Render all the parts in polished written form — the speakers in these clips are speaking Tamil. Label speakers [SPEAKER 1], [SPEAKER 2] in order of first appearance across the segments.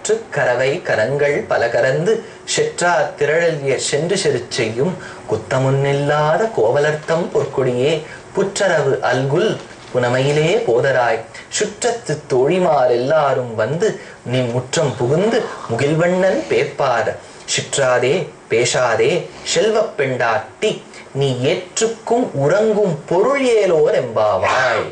[SPEAKER 1] கற்று கரவை கரங்கள் பல கரந்து செற்றா திரளிய சென்று செரு செய்யும் குத்தமுன்னில்லாத கோவலர்த்தம் பொற்கொடியே புற்றரவு அல்குல் புனமையிலே போதராய் சுற்றத்து தோழிமார் எல்லாரும் வந்து நீ முற்றம் புகுந்து முகில்வண்ணன் பேர்ப்பார் சிற்றாதே பேசாதே செல்வப் பெண்டாட்டி நீ ஏற்றுக்கும் உறங்கும் பொருள் ஏலோர் எம்பாவாய்.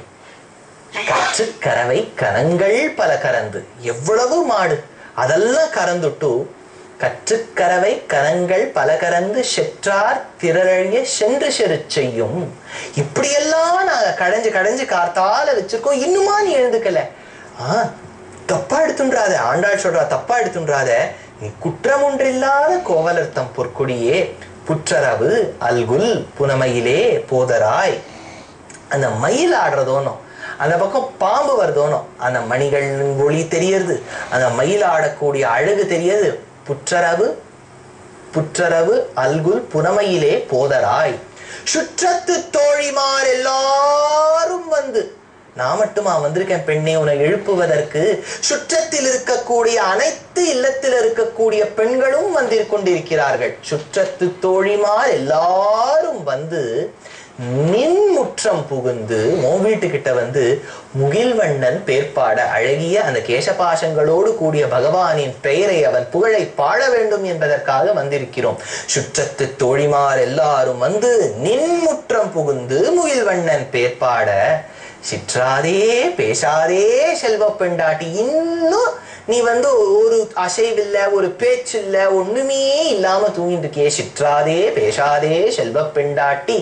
[SPEAKER 1] கற்று கரவை கரங்கள் பல கரந்து, எவ்வளவு மாடு அதெல்லாம் கறந்துட்டு கற்று கரவை கரங்கள் பல கறந்து செற்றார் திரழிய சென்று செரு செய்யும். இப்படியெல்லாம் நாங்க கடைஞ்சு கடைஞ்சு காத்தால வச்சிருக்கோம், இன்னுமா நீ எழுந்துக்கல? தப்பா எடுத்துன்றாத, ஆண்டாள் சொல்றா, தப்பா எடுத்துன்றாத. நீ குற்றம் ஒன்றில்லாத கோவலர்த்தம் பொற்கொடியே புற்றரவு அல்குல் புனமையிலே போதராய். அந்த மயில் ஆடுறதோனோ, அந்த பக்கம் பாம்பு வருதோனோ, அந்த மணிகள் ஒளி தெரியறது, அந்த மயில் ஆடக்கூடிய அழகு தெரியுது. புற்றரவு புற்றரவு அல்குல் புனமையிலே போதராய். சுற்றத்து தோழிமார் எல்லாரும் வந்து, நான் மட்டுமா வந்திருக்கேன் பெண்ணே உன்னை எழுப்புவதற்கு? சுற்றத்தில் இருக்கக்கூடிய அனைத்து இல்லத்தில் இருக்கக்கூடிய பெண்களும் வந்து கொண்டிருக்கிறார்கள். சுற்றத்து தோழிமார் எல்லாரும் வந்து நின் முற்றம் புகுந்து உன் வீட்டுக்கிட்ட வந்து முகில்வண்ணன் பேர்பாட, அழகிய அந்த கேசபாசங்களோடு கூடிய பகவானின் பெயரை அவன் புகழை பாட வேண்டும் என்பதற்காக வந்திருக்கிறோம். சுற்றத்து தோழிமார் எல்லாரும் வந்து நின் முற்றம் புகுந்து முகில்வண்ணன் பேர்பாட சிற்றாதே பேசாதே செல்வ பெண்டாட்டி. இன்னும் நீ வந்து ஒரு அசைவில்ல, ஒரு பேச்சு இல்ல, ஒண்ணுமே இல்லாம தூங்கிட்டு இருக்கே. சிற்றாதே பேசாதே செல்வ பெண்டாட்டி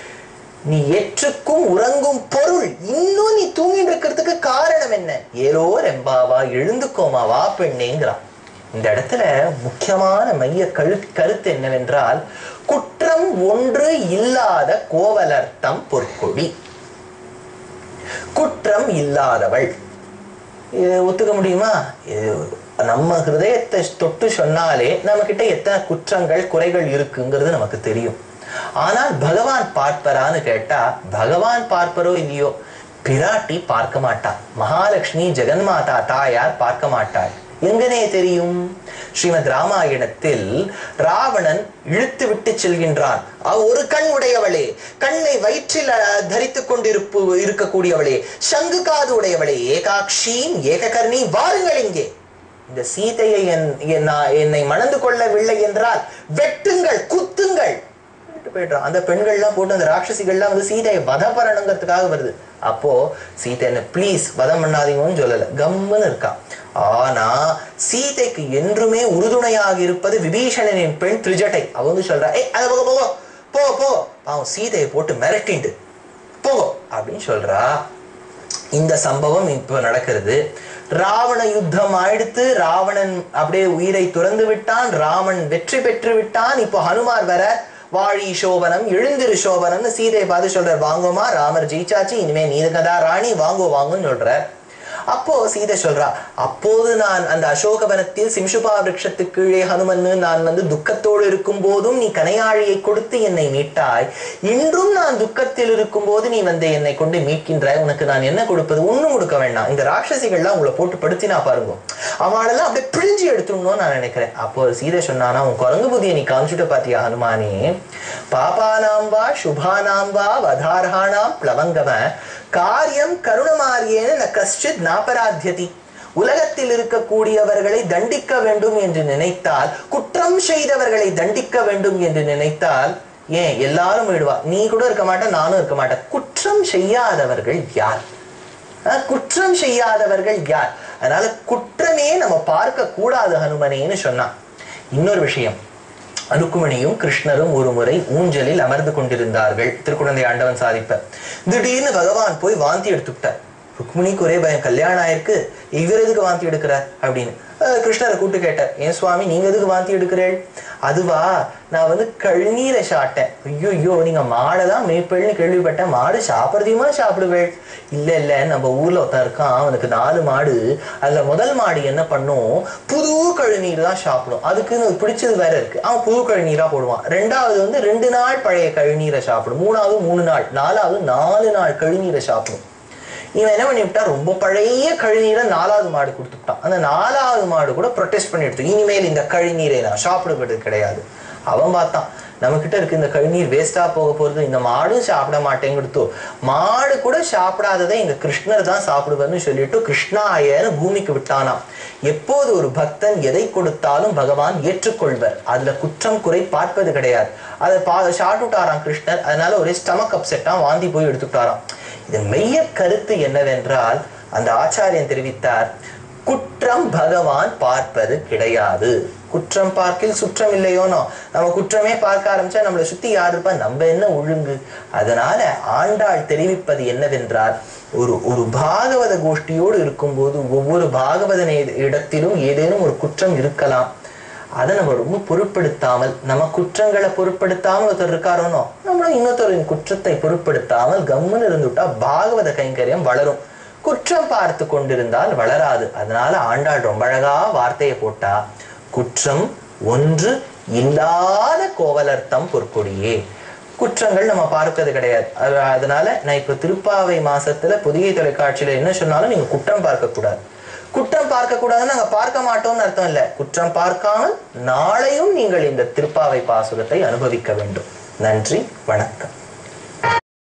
[SPEAKER 1] நீ ஏற்றுக்கும் உறங்கும் பொருள், இன்னும் நீ தூங்கிட்டு இருக்கிறதுக்கு காரணம் என்ன? ஏலோர் எம்பாவா, எழுந்துக்கோமா வா பெண்ணேங்கிறான். இந்த இடத்துல முக்கியமான மைய கருத்து என்னவென்றால், குற்றம் ஒன்று இல்லாத கோவலர்த்தம் பொற்கொடி. குற்றம் இல்லாதவள், ஒத்துக்க முடியுமா? நம்ம ஹிருதயத்தை தொட்டு சொன்னாலே நம்ம கிட்ட எத்தனை குற்றங்கள் குறைகள் இருக்குங்கிறது நமக்கு தெரியும். ஆனால் பகவான் பார்ப்பரான்னு கேட்டா, பகவான் பார்ப்பரோ இல்லையோ, பிராட்டி பார்க்க மாட்டா. மகாலட்சுமி ஜெகன்மாதா தாயார் பார்க்க மாட்டாள். எங்கனே தெரியும்? ஸ்ரீமத் ராமாயணத்தில் ராவணன் இழுத்து விட்டு செல்கின்றான். ஒரு கண் உடையவளே, கண்ணை வயிற்றில் தரித்துக் இருக்கக்கூடியவளே, சங்கு காது உடையவளே, ஏகாக்ஷீம் ஏககர்ணி, வாருங்கள் இங்கே. இந்த சீதையை என்னை மணந்து கொள்ளவில்லை என்றால் வெட்டுங்கள், குத்துங்கள் போயிடுறான். அந்த பெண்கள்லாம் போட்டு அந்த ராட்சசிகள்லாம் வந்து சீதையை வதம் பண்ணணுங்கிறதுக்காக வருது. அப்போ சீதை என்ன ப்ளீஸ் வதம் பண்ணாதீங்கன்னு சொல்லல, கம்முன்னு இருக்கா. ஆனா சீதைக்கு என்றுமே உறுதுணையாக இருப்பது விபீஷணனின் பெண் திரிஜட்டை. அவ வந்து சொல்றா, அத போக போ போ, அவன் சீதையை போட்டு மிரட்டிண்டு போகோ அப்படின்னு சொல்றா. இந்த சம்பவம் இப்ப நடக்கிறது. ராவண யுத்தம் ஆயிடுத்து, ராவணன் அப்படியே உயிரை துறந்து விட்டான், ராமன் வெற்றி பெற்று விட்டான். இப்போ ஹனுமார் வர, வாழி சோபனம் எழுந்திரு சோபனம்னு சீதையை பார்த்து சொல்றார், வாங்கோமா ராமர் ஜெயிச்சாச்சு, இனிமே நீதகதா ராணி, வாங்கோ வாங்கன்னு சொல்ற. அப்போ சீதை சொல்றா, அப்போது நான் அந்த அசோகவனத்தில் சிம்சுபா விருட்சத்துக்கு கீழே ஹனுமன் நான் வந்து துக்கத்தோடு இருக்கும் போதும் நீ கனையாழியை கொடுத்து என்னை மீட்டாய். இன்றும் நான் துக்கத்தில் இருக்கும் போது நீ வந்து என்னை கொண்டு மீட்கின்றாய். உனக்கு நான் என்ன கொடுப்பது? ஒண்ணும் கொடுக்க வேண்டாம். இந்த ராட்சசிகள்லாம் உங்களை போட்டு படுத்தினா பாருங்க, அவளெல்லாம் அப்படியே பிழிஞ்சு எடுத்துடணும்னு நான் நினைக்கிறேன். அப்போ சீதை சொன்னானா, உன் குரங்கு புத்தியை நீ காமிச்சுட்டு பாத்தியா ஹனுமானே? பாபானாம் வா சுபானாம் வா வதார்ஹானாம் பிளவங்கம காரியம் கருணமாரியேன கஷ்டித் நாபராத்யதி. உலகத்தில் இருக்கக்கூடியவர்களை தண்டிக்க வேண்டும் என்று நினைத்தால், குற்றம் செய்தவர்களை தண்டிக்க வேண்டும் என்று நினைத்தால், ஏன் எல்லாரும் விடுவா, நீ கூட இருக்க மாட்டேன், நானும் இருக்க மாட்டேன். குற்றம் செய்யாதவர்கள் யார்? குற்றம் செய்யாதவர்கள் யார்? அதனால குற்றமே நம்ம பார்க்க கூடாது ஹனுமனேன்னு சொன்னான். இன்னொரு விஷயம், ருக்குமணியும் கிருஷ்ணரும் ஒரு முறை ஊஞ்சலில் அமர்ந்து கொண்டிருந்தார்கள். திருக்குழந்தை ஆண்டவன் சாதிப்ப திடீர்னு பகவான் போய் வாந்தி எடுத்துக்கிட்டார். ருக்மிணிக்கு ஒரே பயம், கல்யாணம் ஆயிருக்கு, இவர் எதுக்கு வாந்தி எடுக்கிறார் அப்படின்னு. கிருஷ்ணரை கூட்டு கேட்டார், ஏன் சுவாமி நீங்க எதுக்கு வாந்தி எடுக்கிறேள்? அதுவா, நான் வந்து கழுநீரை சாப்பிட்டேன். ஐயோ நீங்க மாடைதான் மேய்ப்பேள்னு கேள்விப்பட்டேன், மாடு சாப்பிட்றதையுமா சாப்பிடுவேள்? இல்ல இல்ல, நம்ம ஊர்ல ஒருத்தன் இருக்கான், அவனுக்கு 4 மாடு. அதுல முதல் மாடு என்ன பண்ணும், புது கழுநீர் தான் சாப்பிடும். அதுக்குன்னு பிடிச்சது வேற இருக்கு, அவன் புது கழுநீரா போடுவான். 2வது வந்து 2 நாள் பழைய கழுநீரை சாப்பிடும். 3வது 3 நாள், 4வது 4 நாள் கழுநீரை சாப்பிடும். இவன் என்ன பண்ணிவிட்டா, ரொம்ப பழைய கழிநீரை 4வது மாடு கொடுத்துட்டான். அந்த 4வது மாடு கூட ப்ரொடெஸ்ட் பண்ணிட்டு, இனிமேல் இந்த கழிநீரை நான் சாப்பிடுவது கிடையாது. அவன் பார்த்தான், நம்ம கிட்ட இருக்கு இந்த கழிநீர் வேஸ்டா போக போறது, இந்த மாடும் சாப்பிட மாட்டேங்குடுத்தோ, மாடு கூட சாப்பிடாததை எங்க கிருஷ்ணர் தான் சாப்பிடுவார்னு சொல்லிட்டு கிருஷ்ணாயன்னு பூமிக்கு விட்டானாம். எப்போது ஒரு பக்தன் எதை கொடுத்தாலும் பகவான் ஏற்றுக்கொள்வர், அதுல குற்றம் குறை பார்ப்பது கிடையாது. அதை சாப்பிட்டுட்டாராம் கிருஷ்ணர். அதனால ஒரே ஸ்டமக் அப்செட்டா வாந்தி போய் எடுத்துட்டாராம். இது மெய்ய கருத்து என்னவென்றால், அந்த ஆச்சாரியன் தெரிவித்தார், குற்றம் பகவான் பார்ப்பது கிடையாது. குற்றம் பார்க்கில் சுற்றம் இல்லையோனோ, நம்ம குற்றமே பார்க்க ஆரம்பிச்சா நம்மளை சுத்தி யாரு இருப்பா, நம்ம என்ன ஒழுங்கு. அதனால ஆண்டாள் தெரிவிப்பது என்னவென்றால், ஒரு பாகவத கோஷ்டியோடு இருக்கும்போது ஒவ்வொரு பாகவத இடத்திலும் ஏதேனும் ஒரு குற்றம் இருக்கலாம். அதை நம்ம ரொம்ப பொருட்படுத்தாமல், நம்ம குற்றங்களை பொருட்படுத்தாமல் ஒருத்தர் இருக்காரோனோ, நம்மளும் இன்னொருத்தரின் குற்றத்தை பொருட்படுத்தாமல் கம்முன்னு இருந்துட்டா பாகவத கைங்கரியம் வளரும். குற்றம் பார்த்து கொண்டிருந்தால் வளராது. அதனால ஆண்டாள் ரொம்ப அழகா வார்த்தையை போட்டா, குற்றம் ஒன்று இல்லாத கோவலர்த்தம் பொற்கொடியே. குற்றங்கள் நம்ம பார்க்கிறது கிடையாது. அதனால நான் இப்ப திருப்பாவை மாசத்துல பொதிகை தொலைக்காட்சியில என்ன சொன்னாலும் நீங்க குற்றம் பார்க்க கூடாது. குற்றம் பார்க்க கூடாதுன்னு நாங்க பார்க்க மாட்டோம்னு அர்த்தம் இல்ல. குற்றம் பார்க்காமல் நாளையும் நீங்கள் இந்த திருப்பாவை பாசுரத்தை அனுபவிக்க வேண்டும். நன்றி, வணக்கம்.